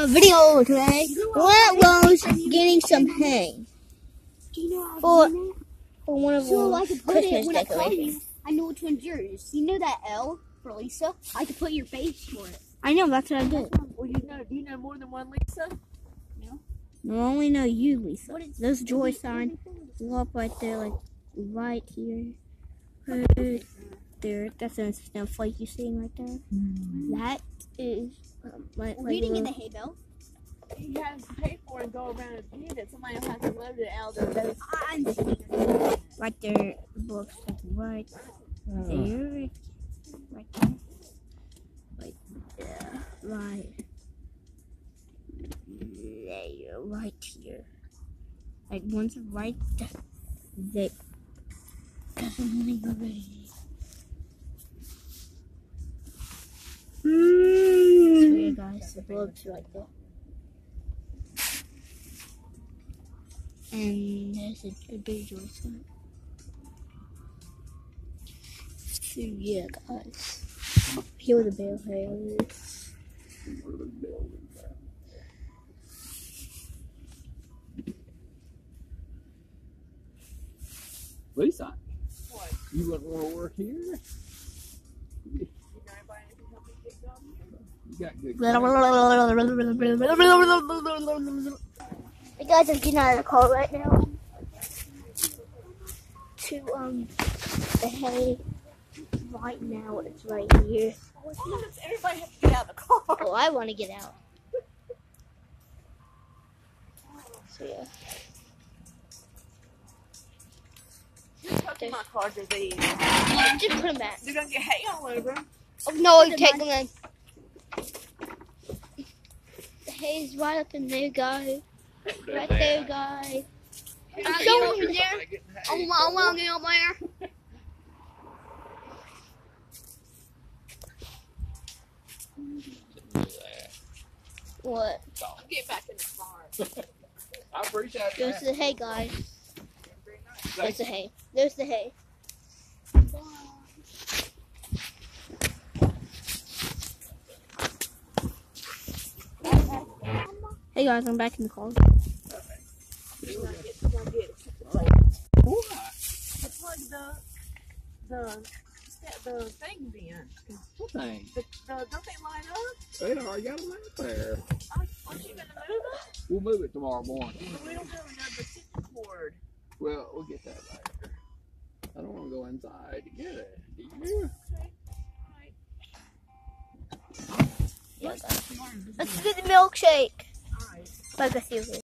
video today. Rose getting some hay for one of our Christmas decorations. I know which one's yours. You know that L for Lisa? I could put your face for it. I know, that's what I did. Well, do you know more than one Lisa? No. I only know you, Lisa. Those joy signs go up right there, like right here. Right there. That's a snowflake you're seeing right there. That is Reading in the hay bale. You have to pay for it and go around and get it. Somebody will have to load it out of those. right there. The books like right there. Right there. Right there. Right there. Right here. Like one's right there. Because I'm gonna go ready. So yeah, guys, the books right there. And there's a big joy sign. So yeah, guys. Here where the bale hay is. Lisa, What? you wouldn't want to work here? You got anybody that can help me get done? You got good. Hey guys, I'm getting out of the car right now to the hay. Right now it's right here. Everybody has to get out of the car. Oh, I want to get out. So yeah. Just tuck my car to these. Just put them back. They're gonna get hay all over them. Oh no, you take them in. The hay's right up in there, guys. Right there, guys. Show me there. I want to get up there. What? Don't get back in the car. I appreciate it. There's the hay, guys. There's the hay. There's the hay. Hey guys, I'm back in the car. You're gonna get What? to plug the things in. What thing? Don't they line up? They already got them out there. Aren't you gonna move it? We'll move it tomorrow morning. But we don't have another extension cord. Well, we'll get that later. I don't want to go inside to get it. Do you? Okay. Alright. Yeah, guys. Let's do the milkshake. Alright. Like I see